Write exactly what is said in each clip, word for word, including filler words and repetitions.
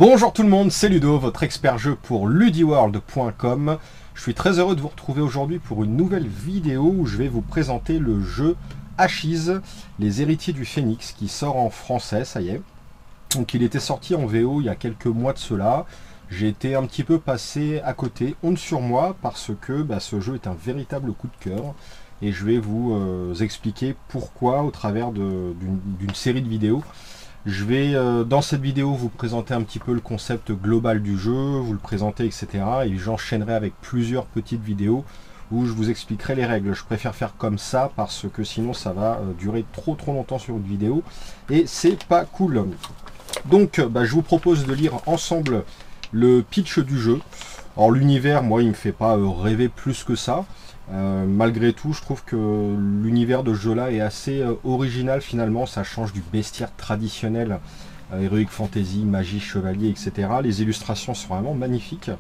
Bonjour tout le monde, c'est Ludo, votre expert jeu pour ludiworld point com. Je suis très heureux de vous retrouver aujourd'hui pour une nouvelle vidéo où je vais vous présenter le jeu Ashes, les héritiers du Phénix, qui sort en français, ça y est. Donc il était sorti en V O il y a quelques mois de cela. J'ai été un petit peu passé à côté, honte sur moi, parce que bah, ce jeu est un véritable coup de cœur. Et je vais vous euh, expliquer pourquoi au travers d'une série de vidéos. Je vais euh, dans cette vidéo vous présenter un petit peu le concept global du jeu, vous le présenter, et cetera. Et j'enchaînerai avec plusieurs petites vidéos où je vous expliquerai les règles. Je préfère faire comme ça parce que sinon ça va euh, durer trop trop longtemps sur une vidéo et c'est pas cool. Donc bah, je vous propose de lire ensemble le pitch du jeu. Alors l'univers, moi il me fait pas euh, rêver plus que ça. Euh, malgré tout, je trouve que l'univers de ce jeu-là est assez euh, original finalement. Ça change du bestiaire traditionnel, euh, Heroic Fantasy, magie, chevalier, et cetera. Les illustrations sont vraiment magnifiques.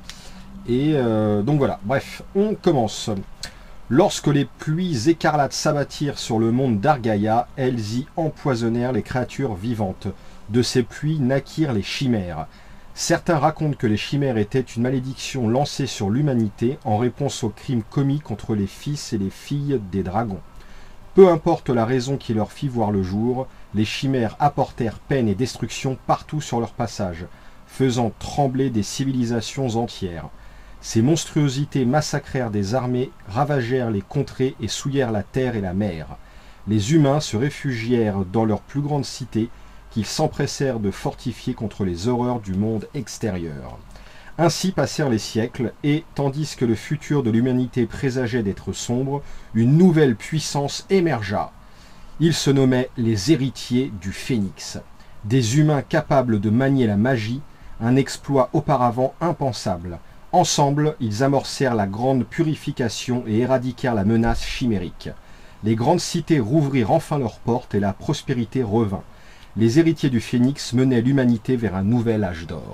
Et euh, donc voilà, bref, on commence. Lorsque les pluies écarlates s'abattirent sur le monde d'Argaïa, elles y empoisonnèrent les créatures vivantes. De ces pluies naquirent les chimères. Certains racontent que les chimères étaient une malédiction lancée sur l'humanité en réponse aux crimes commis contre les fils et les filles des dragons. Peu importe la raison qui leur fit voir le jour, les chimères apportèrent peine et destruction partout sur leur passage, faisant trembler des civilisations entières. Ces monstruosités massacrèrent des armées, ravagèrent les contrées et souillèrent la terre et la mer. Les humains se réfugièrent dans leurs plus grandes cités, qu'ils s'empressèrent de fortifier contre les horreurs du monde extérieur. Ainsi passèrent les siècles, et, tandis que le futur de l'humanité présageait d'être sombre, une nouvelle puissance émergea. Ils se nommaient les héritiers du Phénix. Des humains capables de manier la magie, un exploit auparavant impensable. Ensemble, ils amorcèrent la grande purification et éradiquèrent la menace chimérique. Les grandes cités rouvrirent enfin leurs portes et la prospérité revint. Les héritiers du Phénix menaient l'humanité vers un nouvel âge d'or.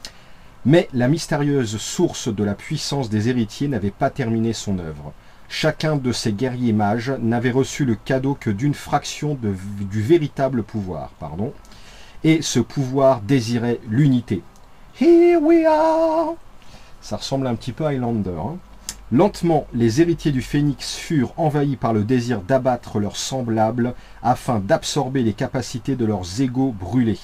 Mais la mystérieuse source de la puissance des héritiers n'avait pas terminé son œuvre. Chacun de ces guerriers mages n'avait reçu le cadeau que d'une fraction de, du véritable pouvoir. Pardon. Et ce pouvoir désirait l'unité. Here we are. Ça ressemble un petit peu à Highlander, hein. Lentement, les héritiers du Phénix furent envahis par le désir d'abattre leurs semblables afin d'absorber les capacités de leurs égaux brûlés.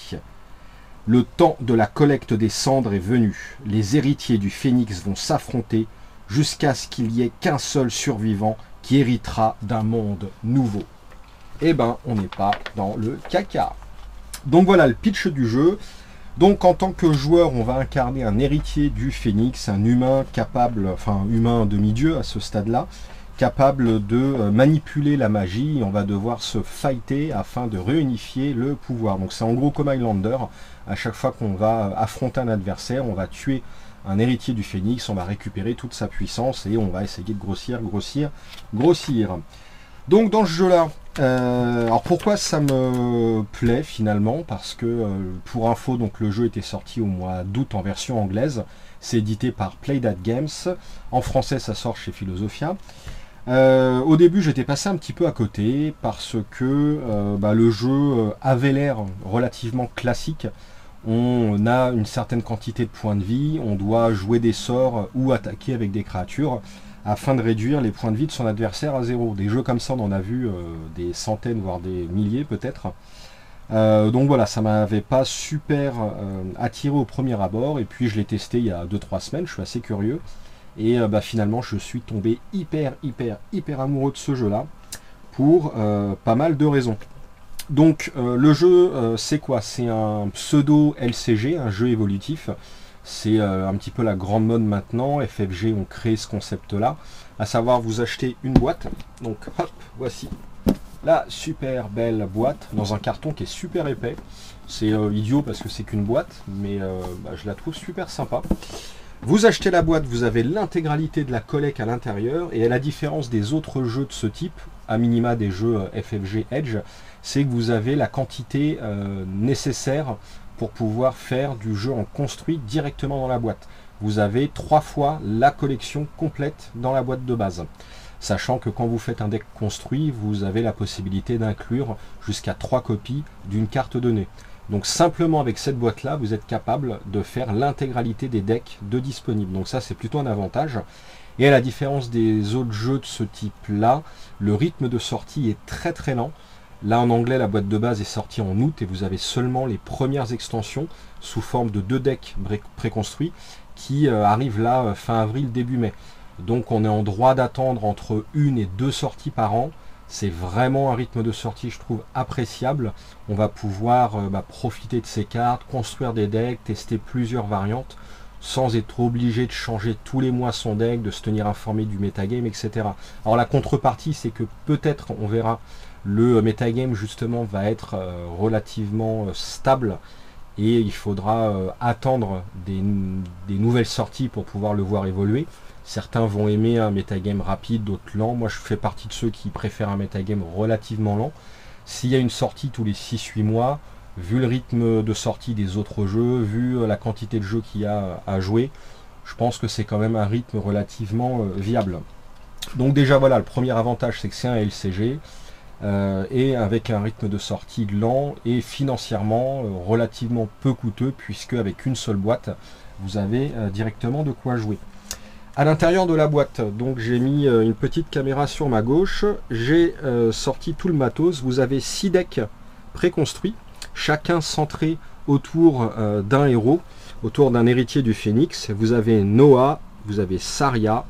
Le temps de la collecte des cendres est venu. Les héritiers du Phénix vont s'affronter jusqu'à ce qu'il n'y ait qu'un seul survivant qui héritera d'un monde nouveau. Eh ben, on n'est pas dans le caca. Donc voilà le pitch du jeu. Donc en tant que joueur, on va incarner un héritier du Phénix, un humain capable, enfin humain demi-dieu à ce stade-là, capable de manipuler la magie. On va devoir se fighter afin de réunifier le pouvoir. Donc c'est en gros comme Highlander. À chaque fois qu'on va affronter un adversaire, on va tuer un héritier du Phénix, on va récupérer toute sa puissance et on va essayer de grossir, grossir, grossir. Donc dans ce jeu-là, euh, alors pourquoi ça me plaît finalement? Parce que euh, pour info, donc le jeu était sorti au mois d'août en version anglaise. C'est édité par Playdead Games. En français, ça sort chez Philosophia. Euh, au début, j'étais passé un petit peu à côté parce que euh, bah, le jeu avait l'air relativement classique. On a une certaine quantité de points de vie, on doit jouer des sorts ou attaquer avec des créatures afin de réduire les points de vie de son adversaire à zéro. Des jeux comme ça, on en a vu euh, des centaines, voire des milliers peut-être. Euh, donc voilà, ça m'avait pas super euh, attiré au premier abord, et puis je l'ai testé il y a deux trois semaines, je suis assez curieux, et euh, bah, finalement je suis tombé hyper, hyper, hyper amoureux de ce jeu-là, pour euh, pas mal de raisons. Donc euh, le jeu, euh, c'est quoi? C'est un pseudo L C G, un jeu évolutif. C'est euh, un petit peu la grande mode maintenant. F F G ont créé ce concept-là, à savoir vous achetez une boîte. Donc hop, voici la super belle boîte dans un carton qui est super épais. C'est euh, idiot parce que c'est qu'une boîte, mais euh, bah, je la trouve super sympa. Vous achetez la boîte, vous avez l'intégralité de la collecte à l'intérieur, et à la différence des autres jeux de ce type, à minima des jeux F F G Edge, c'est que vous avez la quantité euh, nécessaire pour pouvoir faire du jeu en construit directement dans la boîte. Vous avez trois fois la collection complète dans la boîte de base. Sachant que quand vous faites un deck construit, vous avez la possibilité d'inclure jusqu'à trois copies d'une carte donnée. Donc simplement avec cette boîte là, vous êtes capable de faire l'intégralité des decks de disponibles. Donc ça c'est plutôt un avantage. Et à la différence des autres jeux de ce type là, le rythme de sortie est très très lent. Là en anglais, la boîte de base est sortie en août et vous avez seulement les premières extensions sous forme de deux decks préconstruits qui euh, arrivent là euh, fin avril, début mai. Donc on est en droit d'attendre entre une et deux sorties par an. C'est vraiment un rythme de sortie, je trouve, appréciable. On va pouvoir euh, bah, profiter de ces cartes, construire des decks, tester plusieurs variantes, sans être obligé de changer tous les mois son deck, de se tenir informé du metagame, et cetera. Alors la contrepartie, c'est que peut-être, on verra, le metagame justement va être euh, relativement euh, stable et il faudra euh, attendre des, des nouvelles sorties pour pouvoir le voir évoluer. Certains vont aimer un metagame rapide, d'autres lent. Moi, je fais partie de ceux qui préfèrent un metagame relativement lent. S'il y a une sortie tous les six huit mois, vu le rythme de sortie des autres jeux, vu la quantité de jeux qu'il y a à jouer, je pense que c'est quand même un rythme relativement euh, viable. Donc déjà, voilà, le premier avantage, c'est que c'est un L C G, euh, et avec un rythme de sortie lent et financièrement euh, relativement peu coûteux, puisque avec une seule boîte, vous avez euh, directement de quoi jouer. À l'intérieur de la boîte, donc j'ai mis une petite caméra sur ma gauche, j'ai euh, sorti tout le matos. Vous avez six decks préconstruits, chacun centré autour euh, d'un héros, autour d'un héritier du Phénix. Vous avez Noah, vous avez Saria,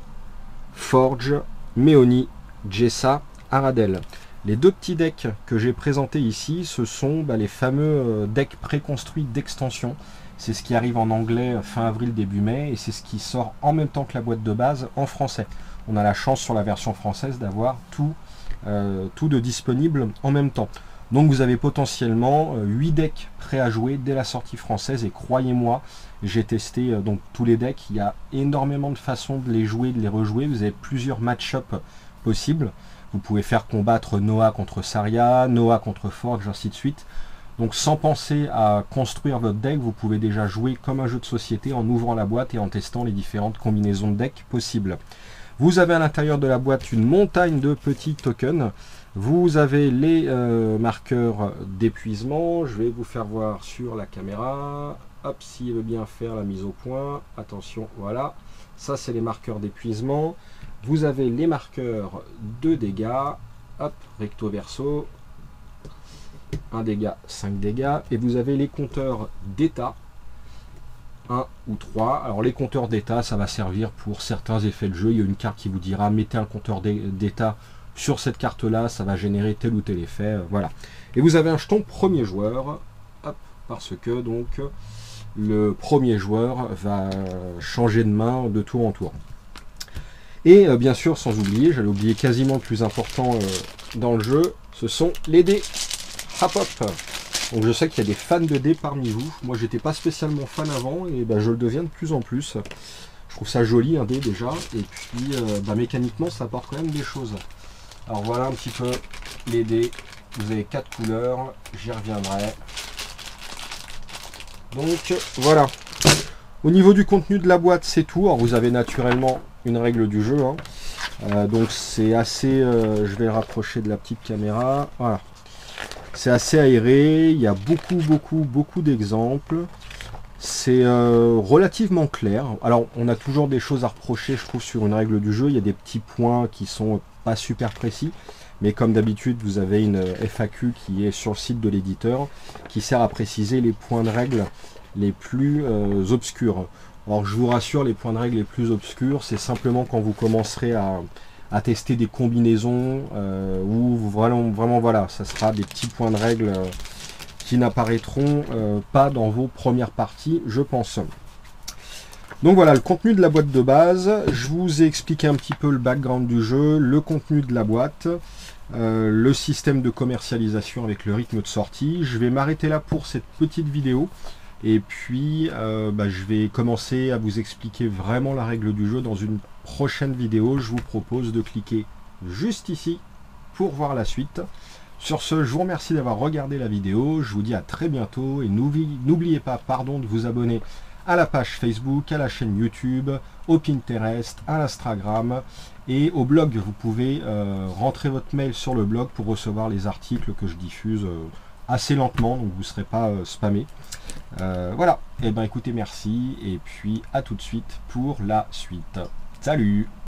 Forge, Méoni, Jessa, Aradel. Les deux petits decks que j'ai présentés ici, ce sont bah, les fameux euh, decks préconstruits d'extension. C'est ce qui arrive en anglais fin avril, début mai, et c'est ce qui sort en même temps que la boîte de base en français. On a la chance sur la version française d'avoir tout, euh, tout de disponible en même temps. Donc vous avez potentiellement euh, huit decks prêts à jouer dès la sortie française, et croyez-moi, j'ai testé euh, donc tous les decks. Il y a énormément de façons de les jouer, de les rejouer. Vous avez plusieurs match-up possibles. Vous pouvez faire combattre Noah contre Saria, Noah contre Forge, ainsi de suite. Donc sans penser à construire votre deck, vous pouvez déjà jouer comme un jeu de société en ouvrant la boîte et en testant les différentes combinaisons de decks possibles. Vous avez à l'intérieur de la boîte une montagne de petits tokens. Vous avez les euh, marqueurs d'épuisement. Je vais vous faire voir sur la caméra. Hop, s'il veut bien faire la mise au point. Attention, voilà. Ça, c'est les marqueurs d'épuisement. Vous avez les marqueurs de dégâts. Hop, recto verso. un dégât, cinq dégâts, et vous avez les compteurs d'état, un ou trois. Alors les compteurs d'état, ça va servir pour certains effets de jeu. Il y a une carte qui vous dira mettez un compteur d'état sur cette carte là, ça va générer tel ou tel effet, voilà. Et vous avez un jeton premier joueur, hop, parce que donc le premier joueur va changer de main de tour en tour. Et euh, bien sûr, sans oublier, j'allais oublier quasiment le plus important euh, dans le jeu, ce sont les dés. Hop hop. Donc je sais qu'il y a des fans de dés parmi vous. Moi j'étais pas spécialement fan avant, et ben, je le deviens de plus en plus. Je trouve ça joli un dé déjà, et puis euh, bah, mécaniquement ça apporte quand même des choses. Alors voilà un petit peu les dés. Vous avez quatre couleurs, j'y reviendrai. Donc voilà. Au niveau du contenu de la boîte, c'est tout. Alors vous avez naturellement une règle du jeu, hein. euh, donc c'est assez, euh, je vais rapprocher de la petite caméra, voilà. C'est assez aéré, il y a beaucoup, beaucoup, beaucoup d'exemples. C'est euh, relativement clair. Alors, on a toujours des choses à reprocher, je trouve, sur une règle du jeu. Il y a des petits points qui sont pas super précis. Mais comme d'habitude, vous avez une F A Q qui est sur le site de l'éditeur, qui sert à préciser les points de règle les plus euh, obscurs. Alors, je vous rassure, les points de règle les plus obscurs, c'est simplement quand vous commencerez à... à tester des combinaisons euh, où vraiment, vraiment voilà, ça sera des petits points de règle euh, qui n'apparaîtront euh, pas dans vos premières parties, je pense. Donc voilà, le contenu de la boîte de base. Je vous ai expliqué un petit peu le background du jeu, le contenu de la boîte, euh, le système de commercialisation avec le rythme de sortie. Je vais m'arrêter là pour cette petite vidéo. Et puis, euh, bah, je vais commencer à vous expliquer vraiment la règle du jeu dans une prochaine vidéo. Je vous propose de cliquer juste ici pour voir la suite. Sur ce, je vous remercie d'avoir regardé la vidéo. Je vous dis à très bientôt et n'oubliez pas pardon, de vous abonner à la page Facebook, à la chaîne YouTube, au Pinterest, à l'Instagram et au blog. Vous pouvez euh, rentrer votre mail sur le blog pour recevoir les articles que je diffuse euh, assez lentement, donc vous ne serez pas euh, spammé. Euh, voilà, et ben écoutez, merci, et puis à tout de suite pour la suite. Salut!